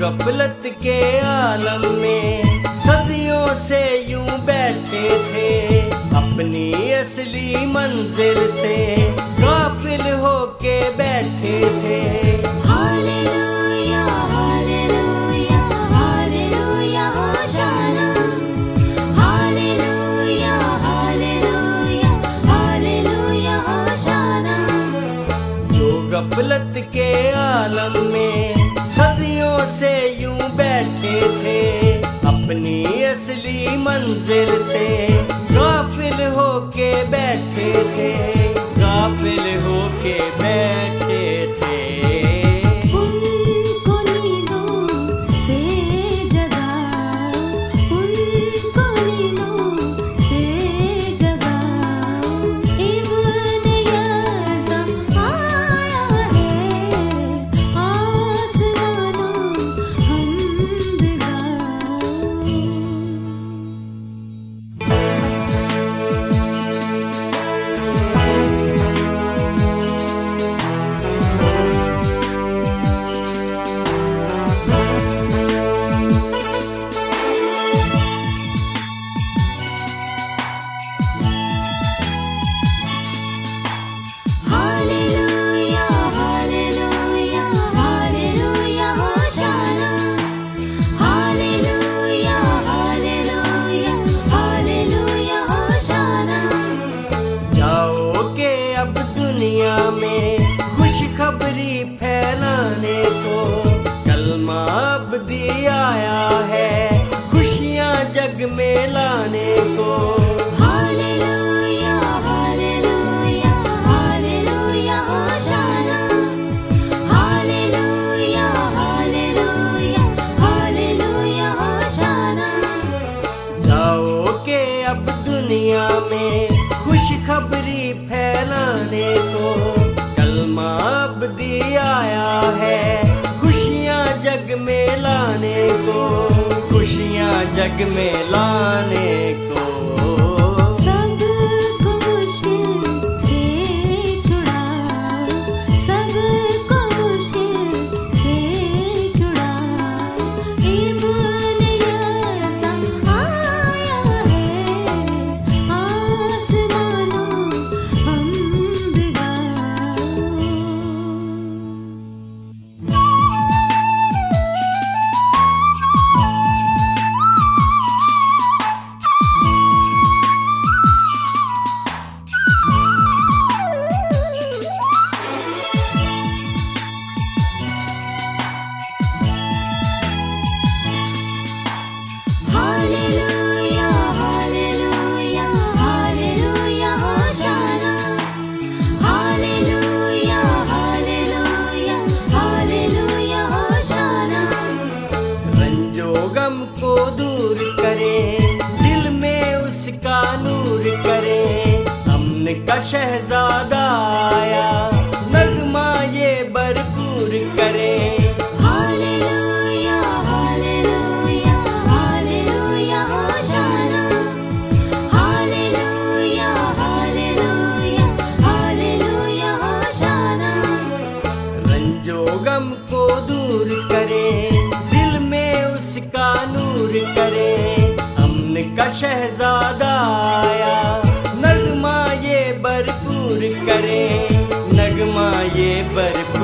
गफलत के आलम में सदियों से यूं बैठे थे, अपनी असली मंजिल से गाफिल होके बैठे थे। Hallelujah hallelujah hallelujah hosanna, hallelujah hallelujah hallelujah hosanna. जो गफलत के आलम में सदियों से यूं बैठे थे, अपनी असली मंजिल से गाफिल होके बैठे थे, गाफिल होके बैठे थे। उनको नींदों से जगाओ, उनको नींदों से जगाओ। इब्न यज़्द आया है, आसमानों हमद गाओ। Hallelujah hallelujah hallelujah hosanna, hallelujah hallelujah hallelujah hosanna. जाओगे अब दुनिया में खुशखबरी फैलाने को, कलमा अब दिया आया है खुशियाँ जग में लाने को। Hallelujah hallelujah hallelujah hosanna, hallelujah hallelujah hallelujah hosanna. जाओगे अब दुनिया में खुशखबरी फैलाने को, कलमा अब दिया आया है खुशियाँ जग में लाने को, खुशियाँ जग में लाने को। सबको मुश्किल से छुड़ाओ, सबको मुश्किल से छुड़ाओ। इब्न यज़्द आया है, आसमानों हमद गाओ। Hallelujah hallelujah hallelujah hosanna, hallelujah hallelujah hallelujah hosanna. रंजो गम को दूर करे, दिल में उसका नूर करे, अमन का शहजादा आया नगमा ये भरपूर करे। Hallelujah hallelujah hallelujah hosanna, hallelujah hallelujah hallelujah hosanna. रंजो गम को दूर करे, दिल में उसका नूर करे, अमन का शहजादा आया नगमा ये भरपूर करे, नगमा ये भरपूर